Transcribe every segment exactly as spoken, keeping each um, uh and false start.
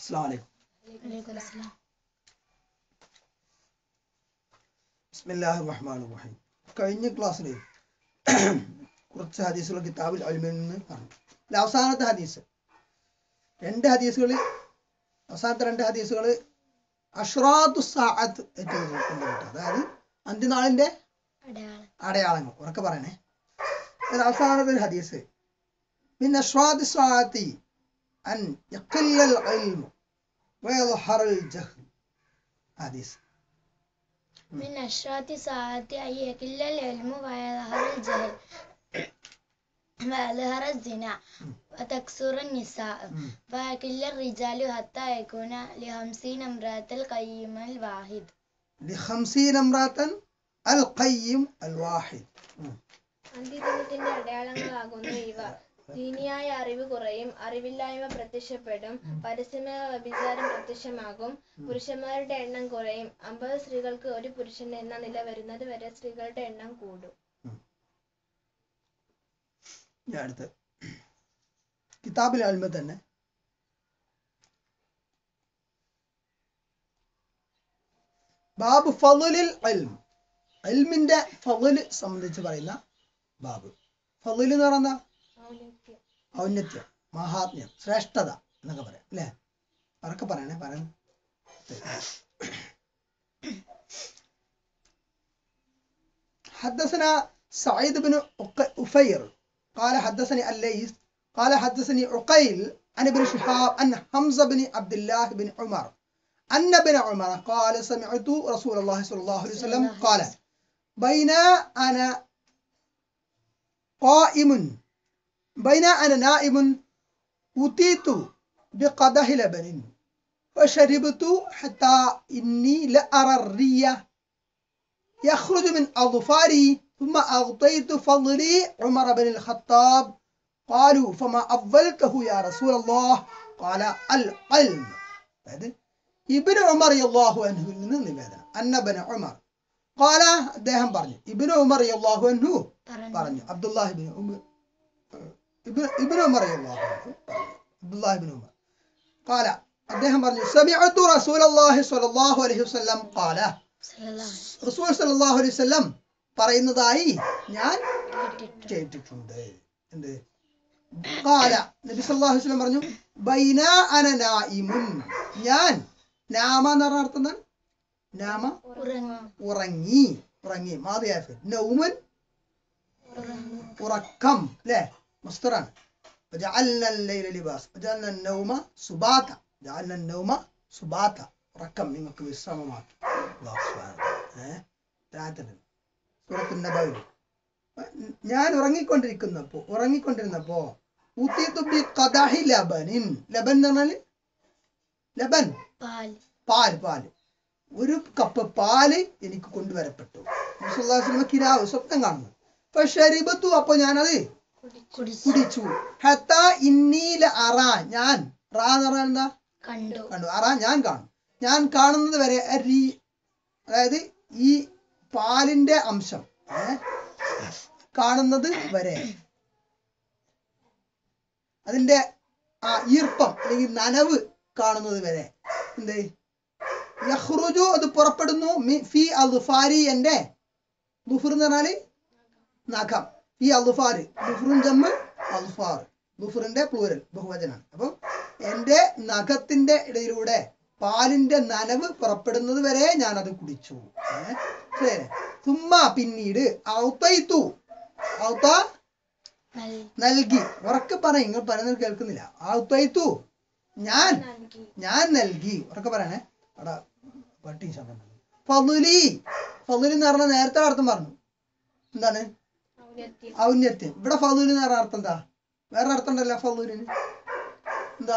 അസ്സലാമു അലൈക്കും. ബിസ്മില്ലാഹിർ റഹ്മാനിർ റഹീം. കഴിഞ്ഞ ക്ലാസ്സിൽ കുറച്ച് ഹദീസുകൾ കിതാബുൽ ഇൽമിൽ നിന്ന് പറഞ്ഞു. അവസാനത്തെ ഹദീസ് രണ്ട് ഹദീസുകൾ അവസാനത്തെ രണ്ട് ഹദീസുകൾ അഷ്റാത്തു സഅത്ത് ഏറ്റവും ബന്ധപ്പെട്ട, അതായത് അന്ത്യനാളിന്റെ അടയാളങ്ങൾ ഉറക്കെ പറയണേ. അവസാനത്തെ ഒരു ഹദീസ് മിൻ അഷ്റാത്തി സഅത്തി അൻ യഖില്ലൽ ഇൽമു വയദ്ഹറൽ ജഹ്ൽ. ഹദീസ് من أشراط الساعة أن يقل العلم ويظهر الجهل ويظهر الزنا وتكثر النساء ويقل الرجال حتى يكون لخمسين امرأة القيم الواحد لخمسين امرأة القيم الواحد. അന്ത്യദിനത്തിന്റെ അടയാളങ്ങളാകുന്ന ഇവ: ദീനിയായ അറിവ് കുറയും, അറിവില്ലായ്മ പ്രത്യക്ഷപ്പെടും, പരസ്യമായ വ്യഭിചാരം പ്രത്യക്ഷമാകും, പുരുഷന്മാരുടെ എണ്ണം കുറയും, അമ്പത് സ്ത്രീകൾക്ക് ഒരു പുരുഷൻ എന്ന നില വരുന്നത് വരെ സ്ത്രീകളുടെ എണ്ണം കൂടും. അടുത്ത് കിതാബിൽ ഇൽമ തന്നെ ബാബ് ഫളുലിൽ ഇൽം, ഇൽമിന്റെ ഫളുല് സംബന്ധിച്ച് പറയുന്ന ബാബ്. ഫളുല് എന്ന് പറയുന്ന ഔന്നത്യം, മഹാത്മ്യം, ശ്രേഷ്ഠത എന്നൊക്കെ പറയാം അല്ലേ? അവരൊക്കെ പറയണേ പറയാൻ. حدثنا سعيد بن أفير قال حدثني الليث قال حدثني عقيل عن ابن شهاب أن حمزة بن عبد الله بن عمر أن ابن عمر قال سمعت رسول الله صلى الله عليه وسلم قال بين أنا قائم بين أنا نائم أتيت بقدح لبن فشربت حتى إني لأرى الرية يخرج من أظفاري ثم أغطيت فضلي عمر بن الخطاب قالوا فما أفضلته يا رسول الله قال العلم. ابن عمر رضي الله عنه أن ابن عمر قال അദ്ദേഹം പറഞ്ഞു ഇബ്നു ഉമർ റളിയല്ലാഹു അൻഹു പറഞ്ഞു അബ്ദുല്ലാഹ് ഇബ്നു ഉമർ ഇബ്നു ഉമർ റളിയല്ലാഹു അൻഹു അബ്ദുല്ലാഹ് ഇബ്നു ഉമർ قال അദ്ദേഹം പറഞ്ഞു സമിഅതു റസൂലുള്ളാഹി സ്വല്ലല്ലാഹു അലൈഹി വസല്ലം قال റസൂൽ സല്ലല്ലാഹു അലൈഹി വസല്ലം പറയുന്നതായി ഞാൻ കേട്ടിട്ടുണ്ട്. എന്ത്? قال നബി സല്ലല്ലാഹു അലൈഹി വസല്ലം പറഞ്ഞു ബൈന അന നായിമുൻ, ഞാൻ നാമ എന്ന് പറഞ്ഞ അർത്ഥം എന്താണ്? നാമ ഉറങ്ങി, ഉറങ്ങി മാദിയാഫ് നൗമൻ ഉറക്കം അല്ലേ? മസ്തറാണ്. وجعلنا الليل لباس وجعلنا النوم سباتا جعلنا النوم سباتا ഉറക്കം നിങ്ങൾക്ക് വിശ്രമമാക്കി. അല്ലാഹു സുബ്ഹാനഹു ഏഹ് രാത്രി സൂറത്തുൻ നബയിൽ ഞാൻ ഉറങ്ങിക്കൊണ്ടിരിക്കുന്നപ്പോ ഉറങ്ങിക്കൊണ്ടിരുന്നപ്പോ ഉതീതു ബി ഖദഹി ലബനിൻ, ലബൻ എന്ന് പറഞ്ഞാൽ ലബൻ പാൽ പാൽ പാൽ ഒരു കപ്പ് പാല് എനിക്ക് കൊണ്ടുവരപ്പെട്ടു. നബി സല്ലല്ലാഹു അലൈഹി വസല്ലം കിനാവ് സ്വപ്നം കാണുന്നു. ഫശരിബതു, അപ്പോൾ ഞാനത് കുടിച്ചു. ഹത്താ ഇന്നീല അറ, ഞാൻ റാ എന്ന് പറഞ്ഞാൽ എന്താ? കണ്ടു കണ്ടു അറ ഞാൻ കാണും, ഞാൻ കാണുന്നത് വരെ, അതായത് ഈ പാലിന്റെ അംശം ഏഹ് കാണുന്നത് വരെ, അതിന്റെ ആ ഈർപ്പം അല്ലെങ്കിൽ നനവ് കാണുന്നത് വരെ എന്ത് യഖ്റുജു, അത് പുറപ്പെടുന്നു, ഫി അദ്ഫാരി, എന്റെ ദുഫർ എന്ന് പറഞ്ഞാല് നഖം, ഫി അദ്ഫാരി, ദുഫറുൻ ജമ്മ് അദ്ഫാർ, ദുഫറിന്റെ പ്ലൂരൽ ബഹുവചനാണ്. അപ്പം എന്റെ നഖത്തിന്റെ ഇടയിലൂടെ പാലിന്റെ നനവ് പുറപ്പെടുന്നത് വരെ ഞാൻ അത് കുടിച്ചു. ഏഹ് തുമ്മ, പിന്നീട് ഔതൈതു, ഔത നൽകി, ഉറക്കെ പറയും, നിങ്ങൾ പറയുന്നത് കേൾക്കുന്നില്ല. ഔതൈതു ഞാൻ ഞാൻ നൽകി, ഉറക്കെ പറയണേ. അവിടെ പട്ടി ശബ്ദം. ഫളുലി, ഫളുലി എന്ന് പറഞ്ഞാൽ നേരത്തെ അർത്ഥം പറഞ്ഞു എന്താണ്? ഔന്നത്യം. ഇവിടെ ഫളുലി എന്ന് പറഞ്ഞ അർത്ഥം എന്താ? വേറെ അർത്ഥം ഉണ്ടല്ലോ ഫളുലിന്. എന്താ?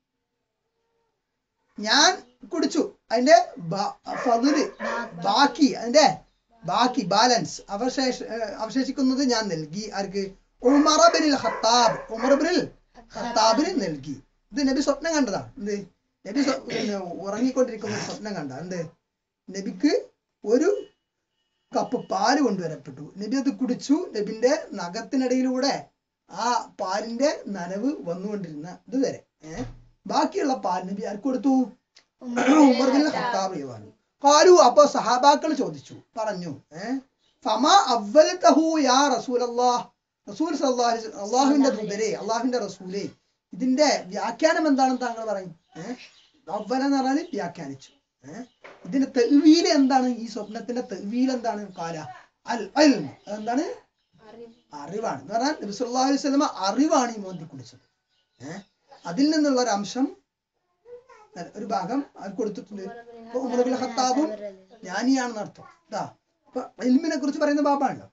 ഞാൻ കുടിച്ചു, അതിന്റെ ഫളുല് ബാക്കി, അതിന്റെ ബാക്കി ബാലൻസ് അവശേഷ അവശേഷിക്കുന്നത് ഞാൻ നൽകി. ആർക്ക്? ഉമർ ബിനുൽ ഖത്താബ്, ഉമർ ബിനുൽ ഖത്താബിന് നൽകി. ഇത് നബി സ്വപ്നം കണ്ടതാ. എന്ത്? നബി ഉറങ്ങിക്കൊണ്ടിരിക്കുന്ന സ്വപ്നം കണ്ട. എന്ത്? നബിക്ക് ഒരു കപ്പ് പാല് കൊണ്ടുവരപ്പെട്ടു, നബി അത് കുടിച്ചു. നബിന്റെ നഖത്തിനിടയിലൂടെ ആ പാലിന്റെ നനവ് വന്നുകൊണ്ടിരുന്ന ഇതുവരെ ഏഹ് ബാക്കിയുള്ള പാൽ നബി ആർക്ക് കൊടുത്തു? ഉമർ ബിൻ ഖത്താബ് റളിയല്ലാഹു. ഖാലു, അപ്പൊ സഹാബാക്കൾ ചോദിച്ചു, പറഞ്ഞു, ഏഹ് ഫമാ അവ്വലതഹു യാ റസൂലല്ലാഹ്, റസൂൽ സല്ലല്ലാഹു അലൈഹി വസല്ലം, അല്ലാഹുവിന്റെ ദൂതരെ, അല്ലാഹുവിന്റെ റസൂലേ, ഇതിന്റെ വ്യാഖ്യാനം എന്താണെന്ന് താങ്കൾ പറയും. ഏഹ് അവ്വല എന്ന് പറഞ്ഞാൽ വ്യാഖ്യാനിച്ചു. ഏഹ് ഇതിന്റെ തഅ്വീൽ എന്താണ്? ഈ സ്വപ്നത്തിന്റെ തഅ്വീൽ എന്താണ്? ഖാല അൽ ഇൽം, എന്താണ്? അറിവാണ് എന്ന് പറഞ്ഞാൽ നബി സല്ലല്ലാഹു അലൈഹി വസല്ലം അറിവാണ് ഈ മോന്തി കുടിച്ചത്. ഏഹ് അതിൽ നിന്നുള്ള ഒരു അംശം, ഒരു ഭാഗം അത് കൊടുത്തിട്ടുണ്ട്. ഇപ്പൊ ഉമർ ഇബ്നുൽ ഖത്താബും ജ്ഞാനിയാണെന്ന് അർത്ഥം. ഇതാ ഇപ്പൊ ഇൽമിനെ കുറിച്ച് പറയുന്ന ബാബാണല്ലോ.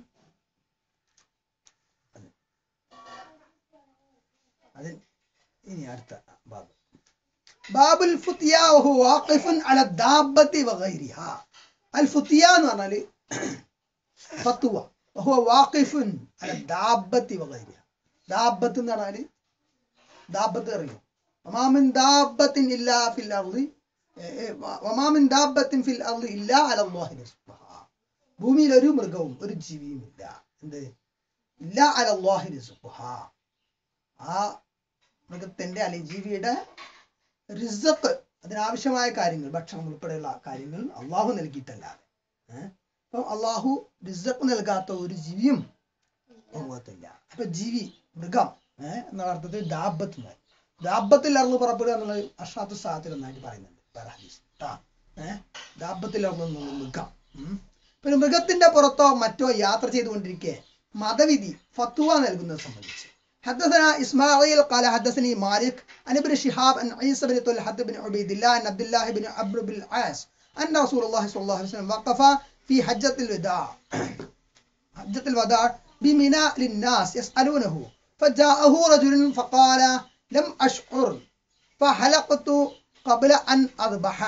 അത് ഇനി അടുത്ത ബാബ്, ബാബുൽ ഫുതിയ വഹു വാഖിഫുൻ അല ദാബത്തി വഗൈരിഹാ. അൽ ഫുതിയ എന്ന് പറഞ്ഞാല് ഫത്വ, വഹു വാഖിഫുൻ അല ദാബത്തി വഗൈരിഹാ. ദാബത്ത് എന്ന് പറഞ്ഞാല്, ദാബത്ത് അറിയും, വമാ മിൻ ദാബത്തിൻ ഇല്ലാ ഫിൽ അർളി വമാ മിൻ ദാബത്തിൻ ഫിൽ അർളി ഇല്ലാ അലല്ലാഹി റിസ്ഖുഹാ. ഭൂമിയിൽ ഒരു മൃഗവും ഒരു ജീവിയും ഇല്ല, എന്ത്? ഇല്ലാ അലല്ലാഹി റിസ്ഖുഹാ. ആ മൃഗത്തിന്റെ അല്ലെങ്കിൽ ജീവിയുടെ റിസ്ഖ്, അതിനാവശ്യമായ കാര്യങ്ങൾ, ഭക്ഷണം ഉൾപ്പെടെയുള്ള കാര്യങ്ങൾ അള്ളാഹു നൽകിയിട്ടല്ലാതെ. ഏഹ് അപ്പൊ അള്ളാഹു റിസ്ഖ് നൽകാത്ത ഒരു ജീവിയും ലോകത്തില്ല. അപ്പൊ ജീവി, മൃഗം ഏഹ് എന്ന അർത്ഥത്തിൽ ദാബത്ത്, ദാബത്തിൽ അറുന്ന് പുറപ്പെടുക എന്നുള്ളത് അഷ്റാത്തു സാഅത്തിൽ എന്നായിട്ട് പറയുന്നുണ്ട് ഏഹ് ദാബത്തിൽ അറുന്ന് മൃഗം. പിന്നെ മൃഗത്തിന്റെ പുറത്തോ മറ്റോ യാത്ര ചെയ്തുകൊണ്ടിരിക്കെ മതവിധി ഫത്വ നൽകുന്നത് സംബന്ധിച്ച് حدثنا إسماعيل قال حدثني مالك عن ابن شهاب عن عيسى بن طلحة بن عبيد الله عن عبد الله بن عمرو بن العاص أن رسول الله صلى الله عليه وسلم وقف في حجة الوداع حجة الوداع بمنى للناس يسألونه فجاءه رجل فقال لم أشعر فحلقت قبل أن أذبح.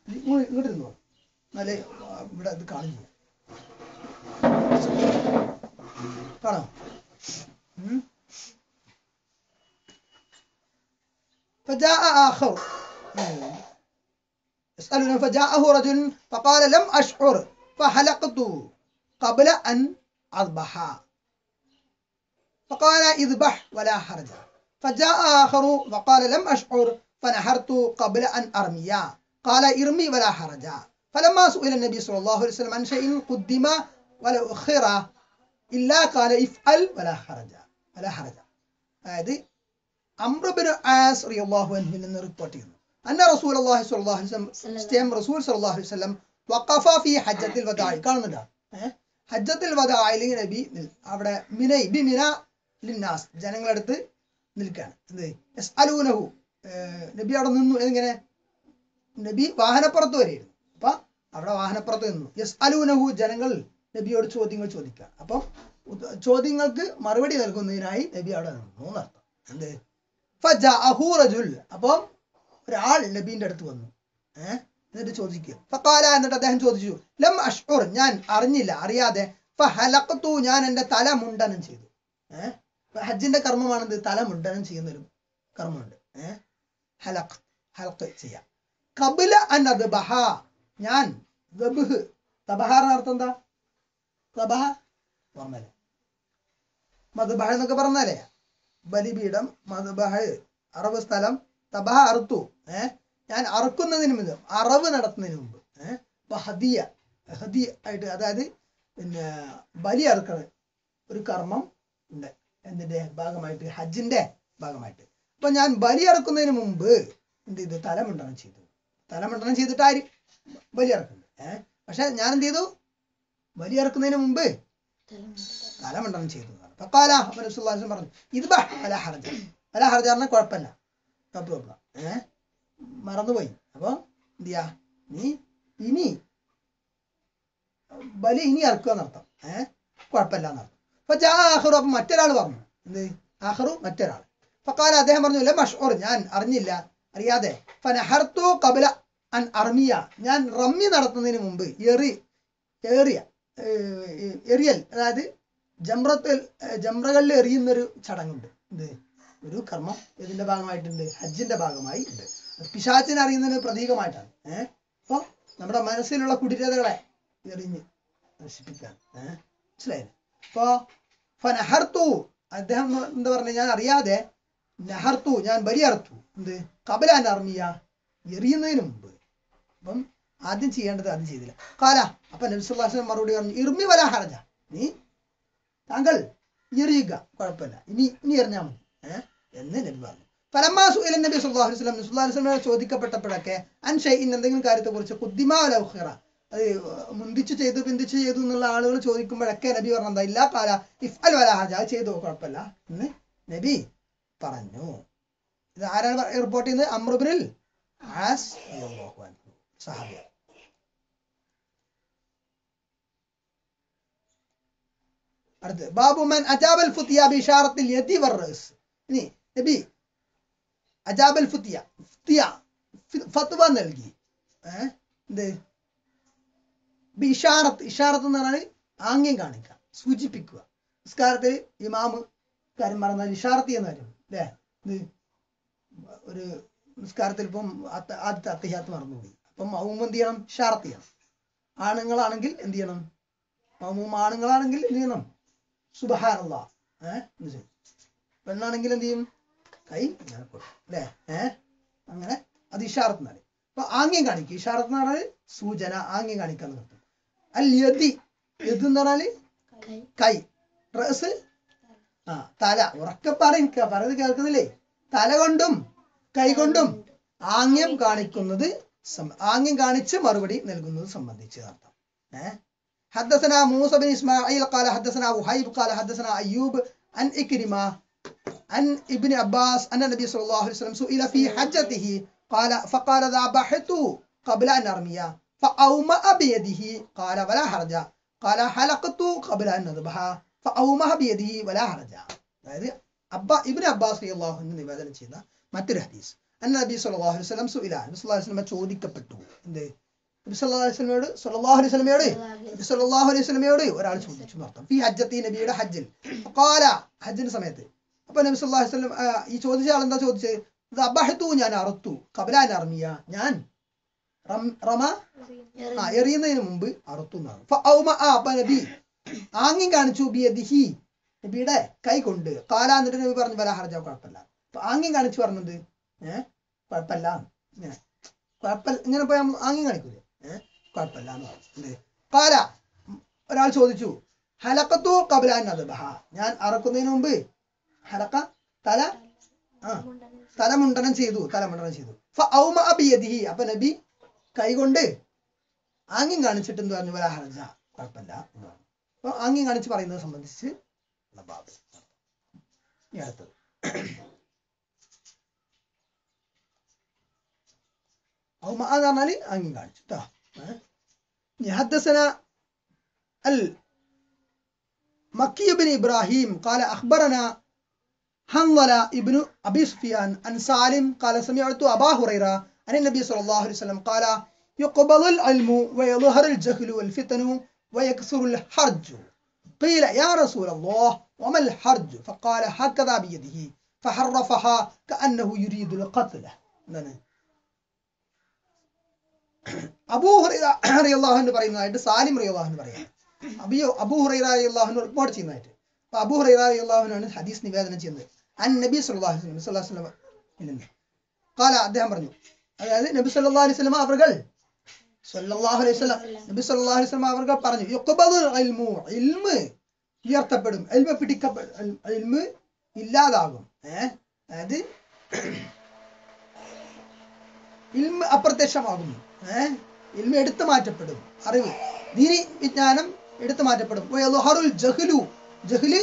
فجاء آخر يسألونه فجاءه رجل فقال لم أشعر فحلقت قبل أن أذبح فقال اذبح ولا حرج. فجاء آخر وقال لم أشعر فنحرت قبل أن أرمي قال ارمي ولا حرج. فلما سئل النبي صلى الله عليه وسلم عن شيء قدم ولا أخر إلا قال افعل ولا حرج ولا حرج. هذه അംർ ഇബ്നു ആസ് റളിയല്ലാഹു അൻഹു നിന്ന് റിപ്പോർട്ട് ചെയ്യുന്നു. അന്ന റസൂലുള്ളാഹി സ്വല്ലല്ലാഹു അലൈഹി വസല്ലം, നിശ്ചയം റസൂൽ സ്വല്ലല്ലാഹു അലൈഹി വസല്ലം വഖഫ ഫീ ഹജ്ജത്തുൽ വദാഇ, കാണുന്നുണ്ടോ? ഏഹ് ഹജ്ജത്തുൽ വദാഇൽ നബി അവിടെ മിനൈ ബി മിന ലിന്നാസ്, ജനങ്ങളുടെ അടുത്ത് നിൽക്കുകയാണ്. എന്ത്? യസ്അലൂനഹു, നബി അവിടെ നിന്നു. എങ്ങനെ? നബി വാഹനപ്പുറത്ത് വരെയായിരുന്നു. അപ്പൊ അവിടെ വാഹനപ്പുറത്ത് നിന്നു. യസ്അലൂനഹു, ജനങ്ങൾ നബിയോട് ചോദ്യങ്ങൾ ചോദിക്കുക. അപ്പം ചോദ്യങ്ങൾക്ക് മറുപടി നൽകുന്നതിനായി നബി അവിടെ നിന്നു എന്നർത്ഥം. എന്ത്? ഫജഅഹു റജുൽ, അപ്പം ഒരാൾ നബീന്റെ അടുത്ത് വന്നു. ഏഹ് എന്നിട്ട് ചോദിക്കുക. ഫഖാല, എന്നിട്ട് അദ്ദേഹം ചോദിച്ചു, ലം അഷ്ഉർ, ഞാൻ അറിഞ്ഞില്ല, അറിയാതെ, ഫഹലഖതു, ഞാൻ എൻ്റെ തല മുണ്ടനം ചെയ്തു. ഏഹ് ഹജ്ജിന്റെ കർമ്മമാണെന്ത്? തല മുണ്ടനം ചെയ്യുന്നൊരു കർമ്മമുണ്ട്. ഏഹ് ഹലഖ്, ഹലഖ് ചെയ്യാം. ഖബ്ല അൻ അദ്ബഹ, ഞാൻ ദബ്ഹ്, തബഹാറിന്റെ അർത്ഥം എന്താ? തബഹ ഓർമ്മല്ലേ? മദ്ബഹ എന്നൊക്കെ പറഞ്ഞാലേ ബലിപീഠം, മദ്ബഹ അറവ് സ്ഥലം, തബഹ അറുത്തു. ഏഹ് ഞാൻ അറുക്കുന്നതിന് മുമ്പ്, അറവ് നടത്തുന്നതിന് മുമ്പ്, ഏഹ് അപ്പൊ ഹദിയ, ഹദിയ ആയിട്ട്, അതായത് പിന്നെ ബലി അറുക്കണ ഒരു കർമ്മം ഉണ്ട് എന്തിന്റെ ഭാഗമായിട്ട്? ഹജ്ജിന്റെ ഭാഗമായിട്ട്. അപ്പൊ ഞാൻ ബലി അറുക്കുന്നതിന് മുമ്പ് എന്ത് ചെയ്തു? തലമുണ്ടനം ചെയ്തു. തലമുണ്ടനം ചെയ്തിട്ട് ആര് ബലി അറുക്കുന്നത്? ഏഹ് പക്ഷെ ഞാൻ എന്ത് ചെയ്തു? ബലി അറുക്കുന്നതിന് മുമ്പ് തലമുണ്ടനം ചെയ്തു. ഫഖാല, അപ്പൊ റസൂലുള്ളാഹി സ്വല്ലല്ലാഹു അലൈഹി വസല്ലം പറഞ്ഞു, ഇദ്ബഹ് വലാ ഹർജ, വലാ ഹർജ പറഞ്ഞാൽ കുഴപ്പമില്ല, നോ പ്രോബ്ലം. ഏഹ് മറന്നുപോയി. അപ്പൊ എന്ത് ചെയ്യാ? നീ ഇനി ബലി ഇനി അറുക്കുക എന്നർത്ഥം. ഏഹ് കുഴപ്പമില്ല എന്നർത്ഥം. അപ്പൊ ജാ ആഖിറു, അപ്പൊ മറ്റൊരാൾ പറഞ്ഞു. എന്ത്? ആഖിറു, മറ്റൊരാൾ. ഫഖാല, അദ്ദേഹം പറഞ്ഞു, ലം അഷ്ഉർ, ഞാൻ അറിഞ്ഞില്ല, അറിയാതെ, ഫനഹർതു ഖബ്ല അൻ അർമിയ, ഞാൻ റമ്മി നടത്തുന്നതിന് മുമ്പ്, എറി ഏറിയ എറിയൽ, അതായത് ജംറത്തിൽ ജംറകളിൽ എറിയുന്നൊരു ചടങ്ങുണ്ട്. എന്ത്? ഒരു കർമ്മം ഇതിന്റെ ഭാഗമായിട്ടുണ്ട്, ഹജ്ജിന്റെ ഭാഗമായി ഉണ്ട്. പിശാചിനെ അറിയുന്നതിന് പ്രതീകമായിട്ടാണ്. ഏഹ് അപ്പൊ നമ്മുടെ മനസ്സിലുള്ള കുടിരതകളെ എറിഞ്ഞ് നശിപ്പിക്കാൻ. ഏഹ് മനസ്സിലായില്ലേ? അപ്പൊ ഫനഹർത്തു, അദ്ദേഹം എന്താ പറഞ്ഞ, ഞാൻ അറിയാതെ, നഹർത്തു, ഞാൻ ബലി അറുത്തു, എന്ത് കബലാൻ അർമിയ എറിയുന്നതിന് മുമ്പ്. അപ്പം ആദ്യം ചെയ്യേണ്ടത് ആദ്യം ചെയ്തില്ല. കാല അപ്പൊ നബി സല്ലല്ലാഹു അലൈഹി വസല്ലം മറുപടി പറഞ്ഞു ഇർമി വലാ ഹർജ, നീ താങ്കൾ എറിയുക, കുഴപ്പമില്ല, ഇനി ഇനി എറിഞ്ഞാൽ മതി ഏഹ് എന്ന് നബി പറഞ്ഞു. ഫലമ്മാ സുഇല നബി സല്ലല്ലാഹു അലൈഹി വസല്ലം, നബി സല്ലല്ലാഹു അലൈഹി വസല്ലം ചോദിക്കപ്പെട്ടപ്പോഴൊക്കെ അൻ ഷൈഇൻ എന്തെങ്കിലും കാര്യത്തെ കുറിച്ച് ഖുദ്ദിമാ വലൗ ഖിറ, അത് മുന്തിച്ച് ചെയ്തു പിന്തിച്ച് ചെയ്തു എന്നുള്ള ആളുകൾ ചോദിക്കുമ്പോഴൊക്കെ നബി പറഞ്ഞ ഇല്ല കാല ഇഫ്അൽ വലാ ഹർജ, അത് ചെയ്തോ കുഴപ്പമില്ല എന്ന് നബി പറഞ്ഞു. ഇത് ആരാണ് റിപ്പോർട്ട് ചെയ്യുന്നത്? അംർ ഇബ്നുൽ ആസ് റളിയല്ലാഹു അൻഹു, സഹാബി. അടുത്ത് ബാബു മൻ അജാബൽ ഫുതിയ ബിഇശാറത്തിൽ യദി വറസ്. ഇനി നബി അജാബൽ ഫുതിയ ഫുതിയ ഫത്വ നൽകി ഏഹ് എന്ത് ബിഇശാറത്ത്, ഇഷാറത്ത് എന്ന് പറഞ്ഞാൽ ആംഗ്യം കാണിക്കുക, സൂചിപ്പിക്കുക. നിസ്കാരത്തിൽ ഇമാമ് കാര്യം പറഞ്ഞാൽ ഇഷാറത്ത് ചെയ്യുന്ന കാര്യം അല്ലേ. ഇത് ഒരു നിസ്കാരത്തിൽ ഇപ്പം ആദ്യത്തെ അത്തഹിയാത്ത് മറന്നുപോയി, അപ്പം മൗമൂം എന്ത് ചെയ്യണം? ഇഷാറത്ത് ചെയ്യണം. ആണുങ്ങളാണെങ്കിൽ എന്ത് ചെയ്യണം? മൗമൂം ആണുങ്ങളാണെങ്കിൽ എന്ത് ചെയ്യണം? സുബ്ഹാനല്ലാഹ് ഏഹ് എന്ന് ചെയ്യും. പെണ്ണാണെങ്കിൽ എന്ത് ചെയ്യും? കൈ ഇങ്ങനെ കൊടുക്കും അല്ലേ ഏഹ് അങ്ങനെ. അത് ഇഷാറത്ത് എന്നാണ്. അപ്പൊ ആംഗ്യം കാണിക്കുക, ഇഷാറത്ത് എന്ന് പറഞ്ഞാൽ സൂചന, ആംഗ്യം കാണിക്കാന്ന് കിട്ടും. അൽ യദി, യദ് എന്ന് പറഞ്ഞാല് കൈ, റസ് ആ തല. ഉറക്കെ പറയുക, പറയുന്നത് കേൾക്കുന്നില്ലേ? തല കൊണ്ടും കൈ കൊണ്ടും ആംഗ്യം കാണിക്കുന്നത്, ആംഗ്യം കാണിച്ച് മറുപടി നൽകുന്നത് സംബന്ധിച്ച് അർത്ഥം. ഏഹ് حدثنا موسى بن إسماعيل قال حدثنا وهيب قال حدثنا أيوب عن إكرمة عن ابن عباس أن النبي صلى الله عليه وسلم سئل في حجته قال فقال ذبحت قبل أن أرمي فأومأ بيده قال ولا حرج قال حلقت قبل أن أذبح فأومأ بيده ولا حرج. അതായത് അബ്ബ ഇബ്നു അബ്ബാസ് റളിയല്ലാഹു അൻഹു നിവേദനം ചെയ്ത മറ്റൊരു ഹദീസ്. അന്ന നബി സല്ലല്ലാഹു അലൈഹി വസല്ലം സുഇല, നബി സല്ലല്ലാഹു അലൈഹി വസല്ലം ചോദിക്കപ്പെട്ടു. എന്ത്? നബി സല്ലല്ലാഹു അലൈഹി വസല്ലമയോട് സല്ലല്ലാഹു അലൈഹി വസല്ലമയോട് നബി സല്ലല്ലാഹു അലൈഹി വസല്ലമയോട് ഒരാൾ ചോദിച്ചു എന്നർത്ഥം. ഫി ഹജ്ജത്തി, നബിയുടെ ഹജ്ജിൽ. ഖാല, ഹജ്ജിന്റെ സമയത്ത്. അപ്പൊ നബി സല്ലല്ലാഹു അലൈഹി വസല്ലം ഈ ചോദിച്ച ആൾ എന്താ ചോദിച്ചത്? ദബഹതു, ഞാൻ അറുത്തു, ഖബല അൻ അർമിയ, ഞാൻ റമ ആ എറിയുന്നതിന് മുമ്പ് അറുത്തു എന്നാണ്. ഫഔമ, അപ്പൊ നബി ആംഗ്യം കാണിച്ചു, ബിയദിഹി, നബിയുടെ കൈ കൊണ്ട്. കാല, എന്നിട്ട് നബി പറഞ്ഞു വലാ ഹർജ, കുഴപ്പമില്ല. അപ്പൊ ആംഗ്യം കാണിച്ചു പറഞ്ഞത് ഏഹ് കുഴപ്പമില്ല, ഇങ്ങനെ കുഴപ്പമില്ല, ഇങ്ങനെ പോയി ആംഗ്യം കാണിക്കൂലേ ഏഹ് കുഴപ്പമില്ല എന്ന് പറഞ്ഞു. കാല, ഒരാൾ ചോദിച്ചു ഹലക്കത്തു ഖബല അൻ അദ്ബഹ, ഞാൻ അറക്കുന്നതിന് മുമ്പ് ഹലക്ക തല ആ തലമുണ്ടനം ചെയ്തു, തലമുണ്ടനം ചെയ്തു. ഫഔമ ബിയദിഹി, അപ്പൊ നബി കൈകൊണ്ട് ആംഗ്യം കാണിച്ചിട്ട് എന്ത് പറഞ്ഞു? വലാ ഹർജ, കുഴപ്പമില്ല എന്ന് പറഞ്ഞു. അപ്പൊ ആംഗ്യം കാണിച്ച് പറയുന്നത് സംബന്ധിച്ച് ബാബ്. ഇനി അടുത്തത് ഔമ എന്ന് പറഞ്ഞാല് ആംഗ്യം കാണിച്ചു ട്ടോ. حدثنا المكي بن إبراهيم قال أخبرنا حنظلة ابن أبي سفيان عن سالم قال سمعت أبا هريرة عن النبي صلى الله عليه وسلم قال يقبض العلم ويظهر الجهل والفتن ويكثر الحرج. قيل يا رسول الله وما الحرج؟ فقال هكذا بيده فحرفها كأنه يريد القتل. അബൂ ഹുറൈറ റളിയല്ലാഹു അൻഹു പറയുന്നതായിട്ട് സാലിം റളിയല്ലാഹു അൻഹു പറയാം. അബിയോ അബൂ ഹുറൈറ റളിയല്ലാഹു അൻഹു റിപ്പോർട്ട് ചെയ്യുന്നതായിട്ട്. അപ്പൊ അബൂ ഹുറൈറ റളിയല്ലാഹു അൻഹു ആണ് ഹദീസ് നിവേദനം ചെയ്യുന്നത്. അൻ നബി സല്ലല്ലാഹു അലൈഹി വസല്ലം സല്ലല്ലാഹു അലൈഹി വസല്ലം ഖാല, അദ്ദേഹം പറഞ്ഞു, അതായത് നബി സല്ലല്ലാഹു അലൈഹി വസല്ലം അവர்கள் സല്ലല്ലാഹു അലൈഹി വസല്ലം നബി സല്ലല്ലാഹു അലൈഹി വസല്ലം അവர்கள் പറഞ്ഞു യുഖ്ബദുൽ ഇൽമു, ഇൽമ് ഉയർത്തപ്പെടും, ഇൽമ് പിടിക്കപ്പെടും, ഇൽമ് ഇല്ലാതാകും. ഏഹ് അതായത് ഇൽമ് അപ്രത്യക്ഷമാകുന്നു, ഏഹ് ഇൽമ് എടുത്തു മാറ്റപ്പെടും, അറിവ് ദീനി വിജ്ഞാനം എടുത്തു മാറ്റപ്പെടും. വയളുഹറുൽ ജഹ്ലു, ജഹ്ല്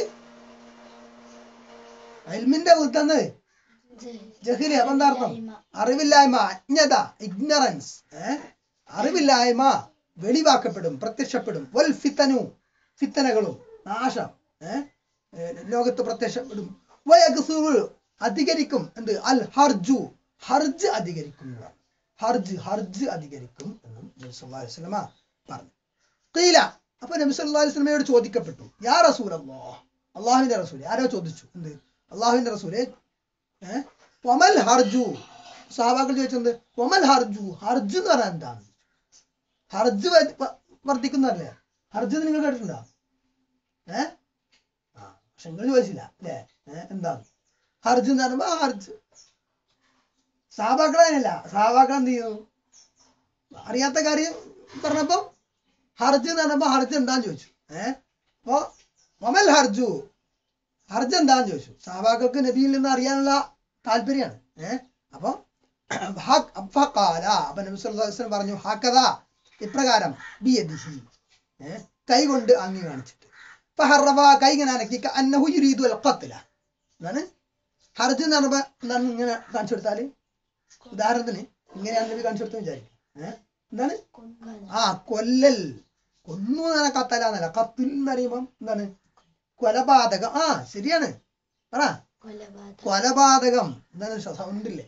ഇൽമിന്റെ ഉത്തന്ന് ജഹ്ല്, അപ്പൊ എന്താ അർത്ഥം? അറിവില്ലായ്മ, അജ്ഞത, ഇഗ്നറൻസ്. ഏഹ് അറിവില്ലായ്മ വെളിവാക്കപ്പെടും, പ്രത്യക്ഷപ്പെടും. വൽ ഫിത്തനു, ഫിത്തനകളും നാശം ഏഹ് ലോകത്ത് പ്രത്യക്ഷപ്പെടും. വയഗ്സുറു, അധികരിക്കും. എന്ത്? അൽ ഹർജു, ഹർജ് അധികരിക്കും. ഹർജ് ഹർജ് അധികരിക്കും എന്നും നബി സല്ലല്ലാഹു അലൈഹി വസല്ലമ പറഞ്ഞു. ഖീല, അപ്പൊ നബി സല്ലല്ലാഹു അലൈഹി വസല്ലമയോട് ചോദിക്കപ്പെട്ടു, യാ റസൂലല്ലാഹ്, അല്ലാഹുവിന്റെ റസൂലേ. ആരോ ചോദിച്ചു, എന്ത്? അല്ലാഹുവിന്റെ റസൂലേ, ഏഹ് വമൽ ഹർജു, സഹാബാക്കൾ ചോദിച്ചത് വമൽ ഹർജു, ഹർജ് എന്ന് പറഞ്ഞാൽ എന്താണ്? ഹർജ് വർദ്ധിക്കുന്നതല്ലേ? ഹർജ് നിങ്ങൾ കേട്ടിട്ടുണ്ടോ? ഏഹ് ആ പക്ഷെ നിങ്ങൾ ചോദിച്ചില്ല അല്ലേ? ഏഹ് എന്താണ് ഹർജ് എന്ന് പറയുമ്പോ? ഹർജ് സഹാബാക്കളല്ല, സഹാബാക്കൾ എന്ത് ചെയ്തു? അറിയാത്ത കാര്യം പറഞ്ഞപ്പോ ഹർജ് എന്ന് പറഞ്ഞപ്പോ ഹർജ് എന്താന്ന് ചോദിച്ചു. ഏഹ് അപ്പൊ മൊമൽ ഹർജു, ഹർജ് എന്താന്ന് ചോദിച്ചു. സഹാബാക്കൾക്ക് നബിയിൽ നിന്ന് അറിയാനുള്ള താല്പര്യമാണ്. ഏഹ് അപ്പൊ അഫഖാല, അപ്പൊ നബി സല്ലല്ലാഹു അലൈഹി വസല്ലം പറഞ്ഞു ഹക്കദാ, ഇപ്രകാരം ബിയദിഹി, ഏഹ് കൈ കൊണ്ട് അങ്ങി കാണിച്ചിട്ട്. ഫഹറബ, കൈ ഇങ്ങനെ അനക്കി അന്നഹു യുരീദു അൽ ഖത്ല. എന്താണ് ഹർജ് എന്ന് പറഞ്ഞപ്പോ എന്താണ് ഇങ്ങനെ കാണിച്ചു കൊടുത്താല്, ഉദാഹരണത്തിന് ഇങ്ങനെയാണ് നബി കാണിച്ചു കൊടുത്തു വിചാരിക്കും. ഏഹ് എന്താണ് ആ കൊല്ലൽ, കൊന്നു എന്ന് പറഞ്ഞാൽ കത്തലാന്നല്ല, കത്തിൽ എന്ന് പറയുമ്പം എന്താണ് കൊലപാതകം. ആ ശരിയാണ്, പറ കൊലപാതകം. എന്താണ് സൗണ്ടില്ലേ?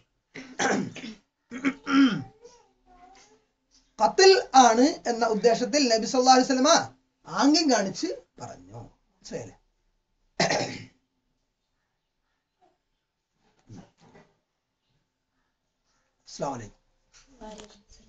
ഖത്ൽ ആണ് എന്ന ഉദ്ദേശത്തിൽ നബി സല്ലല്ലാഹു അലൈഹി വസല്ലമ ആംഗ്യം കാണിച്ച് പറഞ്ഞു. മനസ്സിലായില്ലേ? അസ്സലാമു അലൈക്കും.